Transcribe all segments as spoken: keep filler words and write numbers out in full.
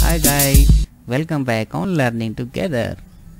Hi guys, welcome back on Learning Together.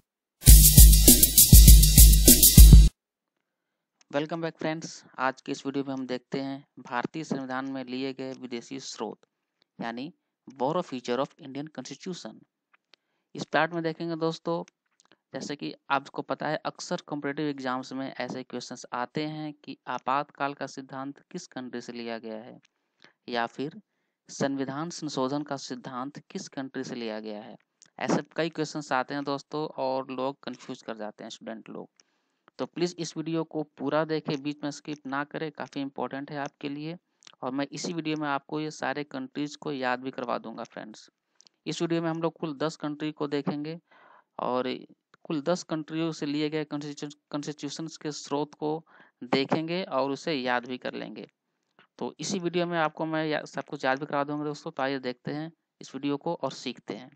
Welcome back friends. आज की इस video में हम देखते हैं भारतीय संविधान में लिए गए विदेशी स्रोत यानी borrow feature of Indian constitution. इस पार्ट में देखेंगे दोस्तों, जैसे कि आपको पता है अक्सर कॉम्पिटिटिव एग्जाम्स में ऐसे क्वेश्चंस आते हैं कि आपातकाल का सिद्धांत किस कंट्री से लिया गया है या फिर संविधान संशोधन का सिद्धांत किस कंट्री से लिया गया है। ऐसे कई क्वेश्चंस आते हैं दोस्तों और लोग कंफ्यूज कर जाते हैं स्टूडेंट लोग। तो प्लीज़ इस वीडियो को पूरा देखें, बीच में स्किप ना करें, काफ़ी इंपॉर्टेंट है आपके लिए। और मैं इसी वीडियो में आपको ये सारे कंट्रीज़ को याद भी करवा दूंगा फ्रेंड्स। इस वीडियो में हम लोग कुल दस कंट्री को देखेंगे और कुल दस कंट्रियों से लिए गए कॉन्स्टिट्यूशन के स्रोत को देखेंगे और उसे याद भी कर लेंगे। तो इसी वीडियो में आपको मैं सब कुछ याद भी करवा दूंगा दोस्तों। तो आइए देखते हैं इस वीडियो को और सीखते हैं।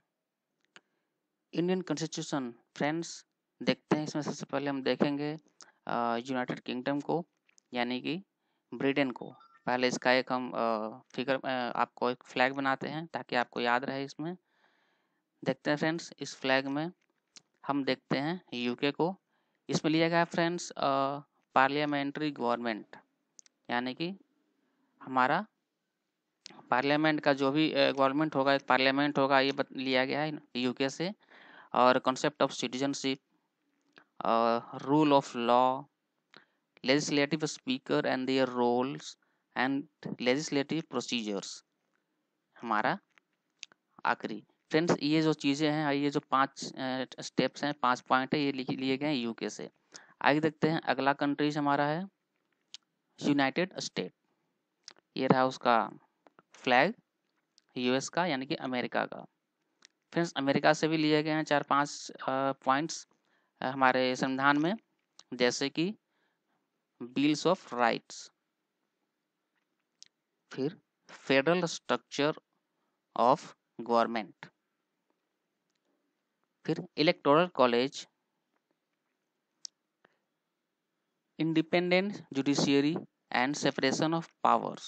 इंडियन कॉन्स्टिट्यूशन फ्रेंड्स देखते हैं। इसमें सबसे पहले हम देखेंगे यूनाइटेड किंगडम को यानी कि ब्रिटेन को। पहले इसका एक हम फिगर आपको एक फ्लैग बनाते हैं ताकि आपको याद रहे। इसमें देखते हैं फ्रेंड्स, इस फ्लैग में हम देखते हैं यूके को। इसमें लिया गया फ्रेंड्स पार्लियामेंट्री गवर्नमेंट यानी कि हमारा पार्लियामेंट का जो भी गवर्नमेंट होगा, एक पार्लियामेंट होगा, ये लिया गया है यूके से। और concept of citizenship, rule of law, legislative speaker and their roles and legislative procedures हमारा आखिरी। फ्रेंड्स ये जो चीज़ें हैं, ये जो पांच स्टेप्स हैं, पांच पॉइंट है, ये लिख लिए गए हैं यूके से। आगे देखते हैं अगला कंट्रीज हमारा है यूनाइटेड स्टेट। ये रहा उसका फ्लैग यूएस का यानी कि अमेरिका का। फ्रेंड्स अमेरिका से भी लिए गए हैं चार पांच पॉइंट्स हमारे संविधान में, जैसे कि बिल्स ऑफ राइट्स, फिर फेडरल स्ट्रक्चर ऑफ गवर्नमेंट, फिर electoral college, independent judiciary and separation of powers,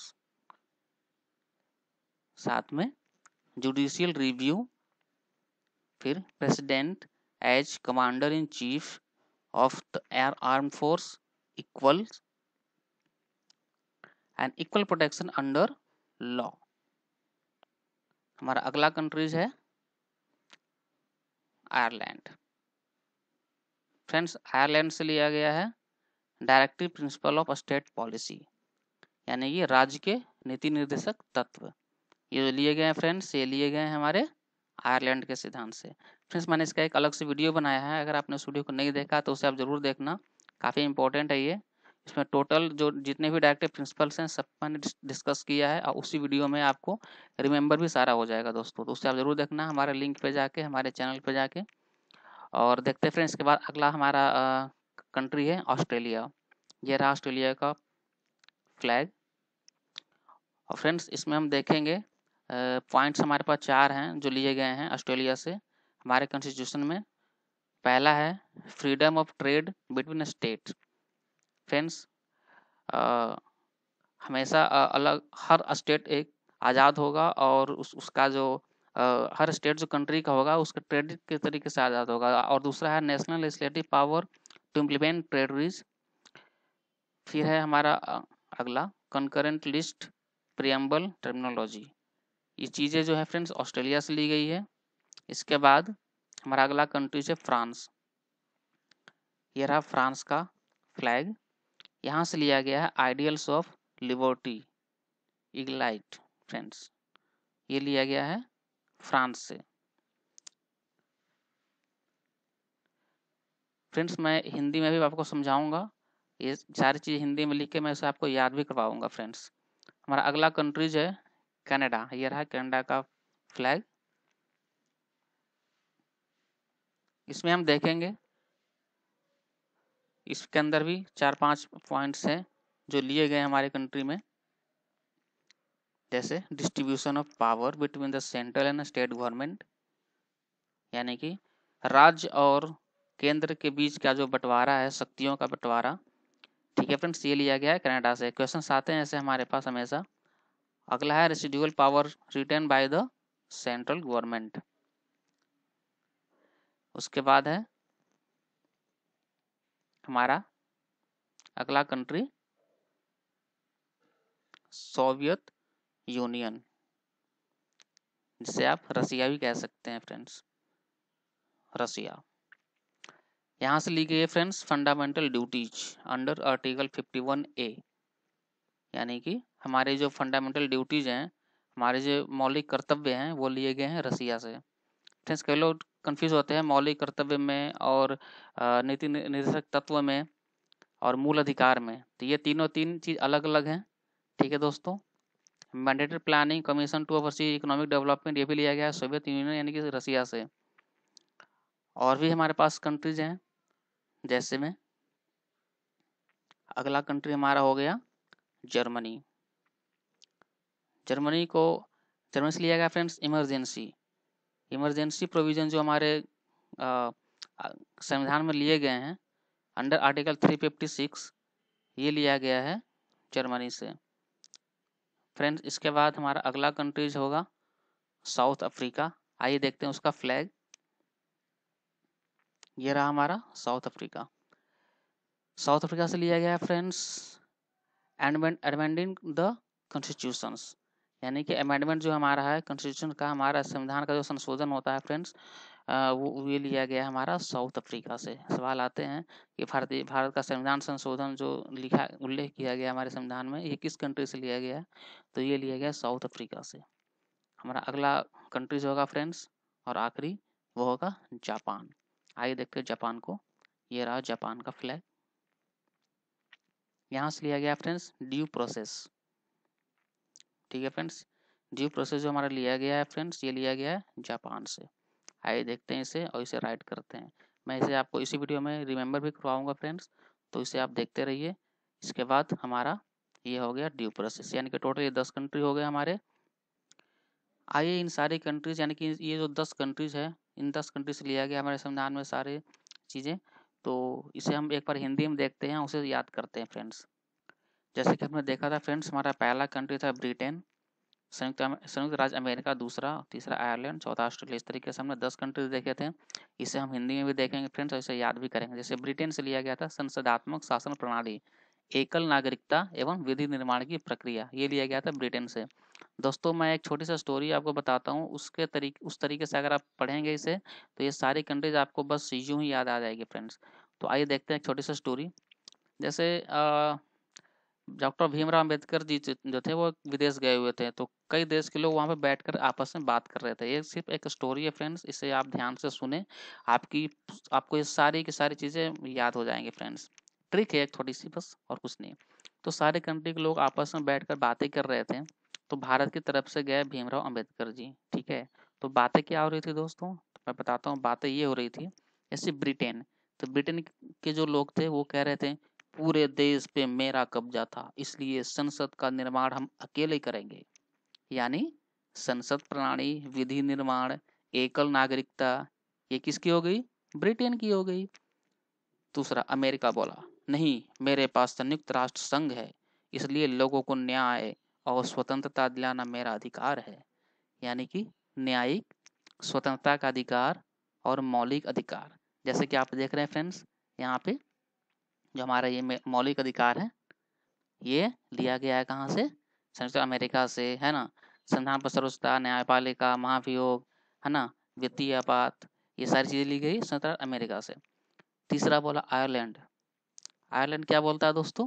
साथ में जुडिशियल रिव्यू, फिर president as commander in chief of the air arm force, equal and equal protection under law. हमारा अगला countries है Ireland. Friends Ireland से लिया गया है directive principle of state policy यानी ये राज्य के नीति निर्देशक तत्व। ये जो लिए गए हैं फ्रेंड्स, ये लिए गए हैं हमारे आयरलैंड के सिद्धांत से। फ्रेंड्स मैंने इसका एक अलग से वीडियो बनाया है, अगर आपने उस वीडियो को नहीं देखा तो उसे आप जरूर देखना, काफ़ी इंपॉर्टेंट है ये। इसमें टोटल जो जितने भी डायरेक्टिव प्रिंसिपल्स हैं सब मैंने डिस्कस किया है और उसी वीडियो में आपको रिमेंबर भी सारा हो जाएगा दोस्तों। तो उसे आप जरूर देखना हमारे लिंक पे जाके, हमारे चैनल पे जाके। और देखते हैं फ्रेंड्स, इसके बाद अगला हमारा कंट्री है ऑस्ट्रेलिया। ये रहा ऑस्ट्रेलिया का फ्लैग। और फ्रेंड्स इसमें हम देखेंगे पॉइंट्स uh, हमारे पास चार हैं जो लिए गए हैं ऑस्ट्रेलिया से हमारे कॉन्स्टिट्यूशन में। पहला है freedom of trade between state. Friends हमेशा uh, अलग हर स्टेट एक आज़ाद होगा और उस उसका जो uh, हर स्टेट जो कंट्री का होगा उसका ट्रेड के तरीके से आज़ाद होगा। और दूसरा है national legislative power to implement treaties. फिर है हमारा uh, अगला कंकरेंट लिस्ट प्रियम्बल टर्मिनोलॉजी। ये चीज़ें जो है फ्रेंड्स ऑस्ट्रेलिया से ली गई है। इसके बाद हमारा अगला कंट्री है फ्रांस। ये रहा फ्रांस का फ्लैग। यहाँ से लिया गया है ideals of liberty equality. Friends ये लिया गया है फ्रांस से। फ्रेंड्स मैं हिंदी में भी आपको समझाऊंगा, ये सारी चीज़ हिंदी में लिख के मैं उसे आपको याद भी करवाऊंगा। फ्रेंड्स हमारा अगला कंट्रीज है कनाडा। ये रहा कनाडा का फ्लैग। इसमें हम देखेंगे इसके अंदर भी चार पांच पॉइंट्स हैं जो लिए गए हमारे कंट्री में, जैसे distribution of power between the central and state government यानी कि राज्य और केंद्र के बीच का जो बंटवारा है, शक्तियों का बंटवारा। ठीक है फ्रेंड्स, ये लिया गया है कनाडा से। क्वेश्चंस आते हैं ऐसे हमारे पास हमेशा। अगला है residual power retain by the central government. उसके बाद है हमारा अगला कंट्री सोवियत यूनियन, जिसे आप रसिया भी कह सकते हैं फ्रेंड्स, रसिया। यहाँ से ली गई है friends fundamental duties under article fifty one A, यानी कि हमारे जो फंडामेंटल ड्यूटीज हैं, हमारे जो मौलिक कर्तव्य हैं, वो लिए गए हैं रसिया से। फ्रेंड्स कई लोग कंफ्यूज होते हैं मौलिक कर्तव्य में और नीति निर्देशक तत्व में और मूल अधिकार में, तो ये तीनों तीन चीज अलग अलग हैं। ठीक है दोस्तों, mandatory planning commission to oversee economic development ये भी लिया गया है सोवियत यूनियन यानी कि रसिया से। और भी हमारे पास कंट्रीज हैं, जैसे में अगला कंट्री हमारा हो गया जर्मनी। जर्मनी को जर्मनी से लिया गया फ्रेंड्स इमरजेंसी इमरजेंसी प्रोविजन जो हमारे संविधान में लिए गए हैं under article three fifty six, ये लिया गया है जर्मनी से। फ्रेंड्स इसके बाद हमारा अगला कंट्रीज होगा साउथ अफ्रीका। आइए देखते हैं उसका फ्लैग, ये रहा हमारा साउथ अफ्रीका। साउथ अफ्रीका से लिया गया है फ्रेंड्स अमेंडिंग द कॉन्स्टिट्यूशंस, यानी कि अमेंडमेंट जो हमारा है कॉन्स्टिट्यूशन का, हमारा संविधान का जो संशोधन होता है फ्रेंड्स, वो ये लिया गया हमारा साउथ अफ्रीका से। सवाल आते हैं कि भारतीय भारत का संविधान संशोधन जो लिखा उल्लेख किया गया हमारे संविधान में, ये किस कंट्री से लिया गया है, तो ये लिया गया साउथ अफ्रीका से। हमारा अगला कंट्रीज होगा फ्रेंड्स और आखिरी वो होगा जापान। आइए देखते हैं जापान को, ये रहा जापान का फ्लैग। यहाँ से लिया गया फ्रेंड्स ड्यू प्रोसेस। ठीक है फ्रेंड्स, ड्यू प्रोसेस जो हमारा लिया गया है फ्रेंड्स, ये लिया गया है जापान से। आइए देखते हैं इसे और इसे राइट करते हैं। मैं इसे आपको इसी वीडियो में रिमेंबर भी करवाऊंगा फ्रेंड्स, तो इसे आप देखते रहिए। इसके बाद हमारा ये हो गया ड्यू प्रोसेस, यानी कि टोटल ये दस कंट्री हो गए हमारे। आइए इन सारी कंट्रीज यानी कि ये जो दस कंट्रीज है, इन दस कंट्रीज से लिया गया हमारे संविधान में सारे चीज़ें, तो इसे हम एक बार हिंदी में देखते हैं, उसे याद करते हैं फ्रेंड्स। जैसे कि हमने देखा था फ्रेंड्स, हमारा पहला कंट्री था ब्रिटेन, संयुक्त संयुक्त राज्य अमेरिका दूसरा, तीसरा आयरलैंड, चौथा ऑस्ट्रेलिया। इस तरीके से हमने दस कंट्रीज देखे थे। इसे हम हिंदी में भी देखेंगे फ्रेंड्स और इसे याद भी करेंगे। जैसे ब्रिटेन से लिया गया था संसदात्मक शासन प्रणाली, एकल नागरिकता एवं विधि निर्माण की प्रक्रिया, ये लिया गया था ब्रिटेन से। दोस्तों मैं एक छोटी सी स्टोरी आपको बताता हूँ, उसके तरीके उस तरीके से अगर आप पढ़ेंगे इसे, तो ये सारी कंट्रीज आपको बस यूं ही याद आ जाएगी फ्रेंड्स। तो आइए देखते हैं एक छोटी सी स्टोरी। जैसे डॉक्टर भीमराव अंबेडकर जी जो थे वो विदेश गए हुए थे, तो कई देश के लोग वहाँ पे बैठकर आपस में बात कर रहे थे। ये सिर्फ एक स्टोरी है फ्रेंड्स, इसे आप ध्यान से सुने, आपकी आपको ये सारी की सारी चीज़ें याद हो जाएंगी फ्रेंड्स। ट्रिक है एक थोड़ी सी बस, और कुछ नहीं। तो सारे कंट्री के लोग आपस में बैठकर बातें कर रहे थे, तो भारत की तरफ से गए भीमराव अंबेडकर जी। ठीक है, तो बातें क्या हो रही थी दोस्तों, तो मैं बताता हूँ। बातें ये हो रही थी, जैसे ब्रिटेन, तो ब्रिटेन के जो लोग थे वो कह रहे थे पूरे देश पे मेरा कब्जा था, इसलिए संसद का निर्माण हम अकेले करेंगे। यानी संसद प्रणाली, विधि निर्माण, एकल नागरिकता, ये किसकी हो गई, ब्रिटेन की हो गई। दूसरा अमेरिका बोला नहीं, मेरे पास संयुक्त राष्ट्र संघ है, इसलिए लोगों को न्याय और स्वतंत्रता दिलाना मेरा अधिकार है। यानी कि न्यायिक स्वतंत्रता का अधिकार और मौलिक अधिकार, जैसे कि आप देख रहे हैं फ्रेंड्स यहाँ पे जो हमारा ये मौलिक अधिकार है, ये लिया गया है कहाँ से, संयुक्त अमेरिका से, है ना। संविधान पर सर्वोच्चता, न्यायपालिका, महाभियोग, है ना, वित्तीय आपात, ये सारी चीजें ली गई संयुक्त अमेरिका से। तीसरा बोला आयरलैंड। आयरलैंड क्या बोलता है दोस्तों,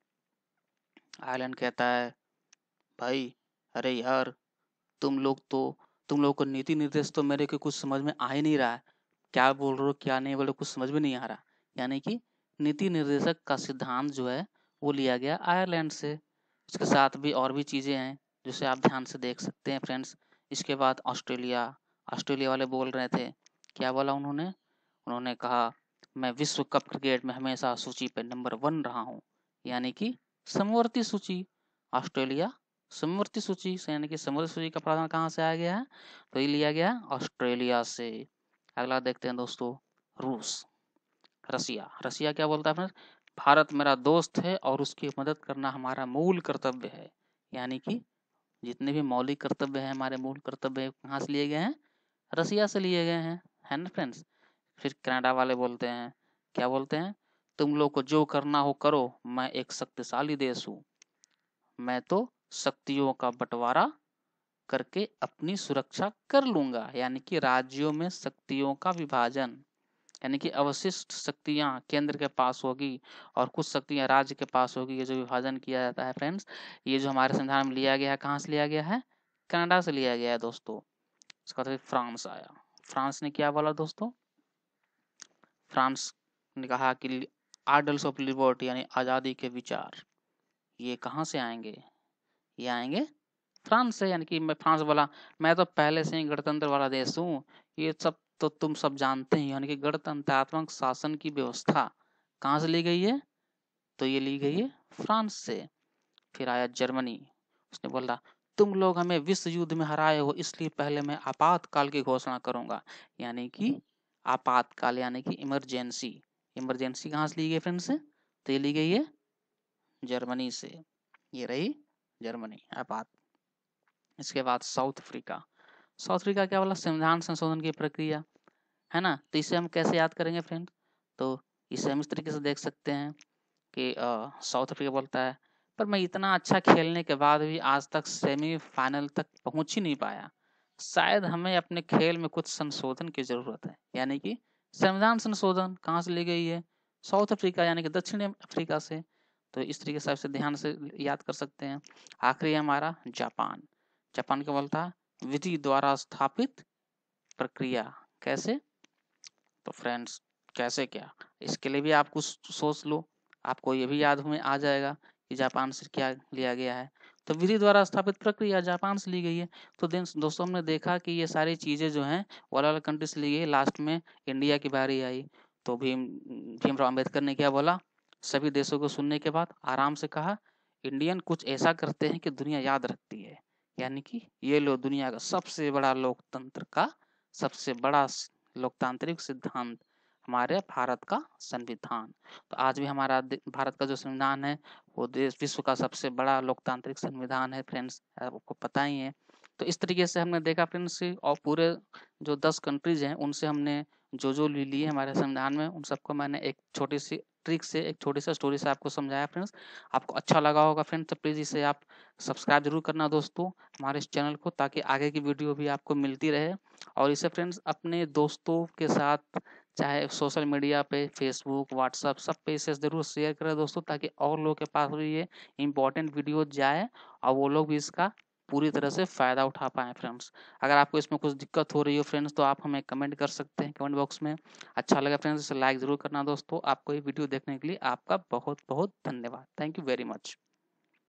आयरलैंड कहता है भाई अरे यार तुम लोग तो तुम लोग को नीति निर्देश तो मेरे को कुछ समझ में आ ही नहीं रहा है, क्या बोल रहे हो क्या नहीं बोल रहे कुछ समझ में नहीं आ रहा। यानी कि नीति निर्देशक का सिद्धांत जो है वो लिया गया आयरलैंड से। उसके साथ भी और भी चीज़ें हैं जिसे आप ध्यान से देख सकते हैं फ्रेंड्स। इसके बाद ऑस्ट्रेलिया, ऑस्ट्रेलिया वाले बोल रहे थे, क्या बोला उन्होंने, उन्होंने कहा मैं विश्व कप क्रिकेट में हमेशा सूची पे नंबर वन रहा हूँ, यानी कि समवर्ती सूची। ऑस्ट्रेलिया समवर्ती सूची से, यानी कि समवर्ती सूची का प्रावधान कहाँ से आ गया है, तो ये लिया गया ऑस्ट्रेलिया से। अगला देखते हैं दोस्तों, रूस, रसिया। रसिया क्या बोलता है, भारत मेरा दोस्त है और उसकी मदद करना हमारा मूल कर्तव्य है, यानी कि जितने भी मौलिक कर्तव्य हैं, हमारे मूल कर्तव्य हैं, कहाँ से लिए गए हैं? रसिया से लिए गए हैं, है ना फ्रेंड्स। फिर कनाडा वाले बोलते हैं, क्या बोलते हैं? तुम लोग को जो करना हो करो, मैं एक शक्तिशाली देश हूँ, मैं तो शक्तियों का बंटवारा करके अपनी सुरक्षा कर लूंगा। यानी कि राज्यों में शक्तियों का विभाजन, यानी कि अवशिष्ट शक्तियां केंद्र के पास होगी और कुछ शक्तियां राज्य के पास होगी। ये जो विभाजन किया जाता है फ्रेंड्स, ये जो हमारे संविधान में लिया गया है, कहाँ से लिया गया है? कनाडा से लिया गया है दोस्तों। इसका बाद फ्रांस आया। फ्रांस ने क्या बोला दोस्तों? फ्रांस ने कहा कि आर्डल्स ऑफ लिबर्टी यानी आज़ादी के विचार, ये कहाँ से आएंगे? ये आएंगे फ्रांस से। यानी कि मैं फ्रांस बोला, मैं तो पहले से ही गणतंत्र वाला देश हूँ, ये सब तो तुम सब जानते ही। यानी कि गणतंत्रात्मक शासन की व्यवस्था कहाँ से ली गई है? तो ये ली गई है फ्रांस से। फिर आया जर्मनी, उसने बोला तुम लोग हमें विश्व युद्ध में हराए हो, इसलिए पहले मैं आपातकाल की घोषणा करूंगा। यानी कि आपातकाल यानी कि इमरजेंसी। इमरजेंसी कहाँ से ली गई फ्रेंड्स? तो ये ली गई है जर्मनी से। ये रही जर्मनी आपात। इसके बाद साउथ अफ्रीका। साउथ अफ्रीका क्या बोला? संविधान संशोधन की प्रक्रिया, है ना। तो इसे हम कैसे याद करेंगे फ्रेंड? तो इसे हम इस तरीके से देख सकते हैं कि साउथ अफ्रीका बोलता है, पर मैं इतना अच्छा खेलने के बाद भी आज तक सेमीफाइनल तक पहुंच ही नहीं पाया, शायद हमें अपने खेल में कुछ संशोधन की जरूरत है। यानी कि संविधान संशोधन कहाँ से ली गई है? साउथ अफ्रीका यानी कि दक्षिण अफ्रीका से। तो इस तरीके से आपसे ध्यान से याद कर सकते हैं। आखिरी हमारा जापान। जापान क्या बोलता है? विधि द्वारा स्थापित प्रक्रिया। कैसे? तो फ्रेंड्स कैसे क्या, इसके लिए भी आप कुछ सोच लो, आपको ये भी याद में आ जाएगा कि जापान से क्या लिया गया है। तो विधि द्वारा स्थापित प्रक्रिया जापान से ली गई है। तो दिन दोस्तों हमने देखा कि ये सारी चीजें जो हैं वो अलग अलग कंट्री से ली गई। लास्ट में इंडिया की बारी आई तो भीम भीमराव अम्बेडकर ने क्या बोला? सभी देशों को सुनने के बाद आराम से कहा, इंडियन कुछ ऐसा करते हैं कि दुनिया याद रखती है। यानी कि ये लो दुनिया का सबसे बड़ा लोकतंत्र का सबसे बड़ा लोकतांत्रिक सिद्धांत हमारे भारत का संविधान। तो आज भी हमारा भारत का जो संविधान है वो देश विश्व का सबसे बड़ा लोकतांत्रिक संविधान है फ्रेंड्स, आपको पता ही है। तो इस तरीके से हमने देखा फ्रेंड्स, और पूरे जो दस कंट्रीज हैं उनसे हमने जो जो ले लिए हमारे संविधान में, उन सबको मैंने एक छोटी सी ट्रिक से, एक छोटी सी स्टोरी से आपको समझाया फ्रेंड्स। आपको अच्छा लगा होगा फ्रेंड्स, तो प्लीज़ इसे आप सब्सक्राइब जरूर करना दोस्तों हमारे इस चैनल को, ताकि आगे की वीडियो भी आपको मिलती रहे। और इसे फ्रेंड्स अपने दोस्तों के साथ, चाहे सोशल मीडिया पे, फेसबुक, व्हाट्सएप, सब पे इसे ज़रूर शेयर करें दोस्तों, ताकि और लोगों के पास भी ये इंपॉर्टेंट वीडियो जाए और वो लोग भी इसका पूरी तरह से फ़ायदा उठा पाएँ फ्रेंड्स। अगर आपको इसमें कुछ दिक्कत हो रही हो फ्रेंड्स, तो आप हमें कमेंट कर सकते हैं कमेंट बॉक्स में। अच्छा लगा फ्रेंड्स इसे लाइक ज़रूर करना दोस्तों। आपको ये वीडियो देखने के लिए आपका बहुत बहुत धन्यवाद। Thank you very much.